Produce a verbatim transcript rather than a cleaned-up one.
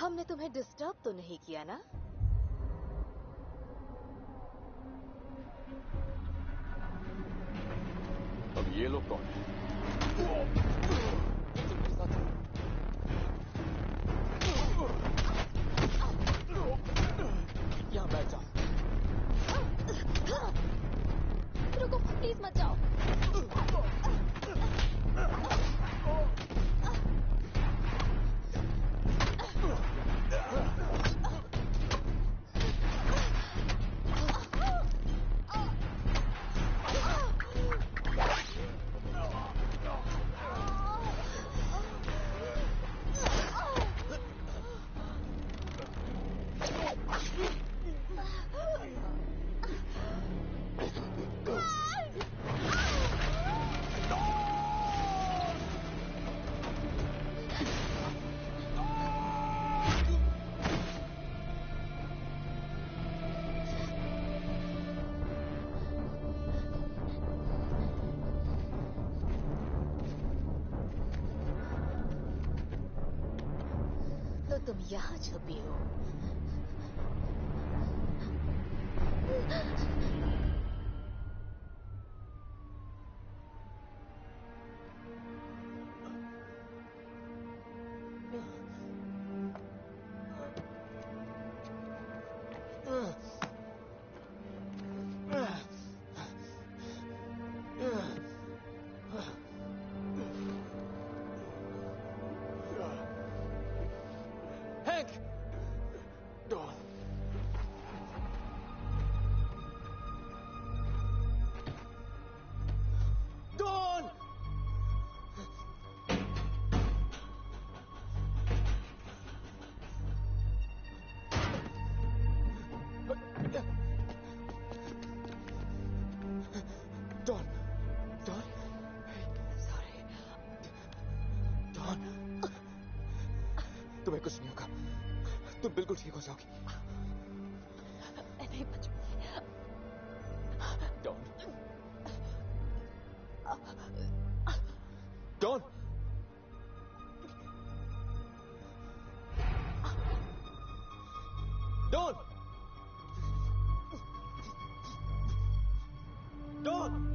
हमने तुम्हें डिस्टर्ब तो नहीं किया ना? अब ये लोग कौन हैं? यहाँ बैठ जाओ। रुको, प्लीज मत जाओ। तो तुम यहाँ छुपी हो। तुम्हें कुछ नहीं होगा, तुम बिल्कुल ठीक हो जाओगी। नहीं बच डॉन, डॉन, डॉन, डॉन।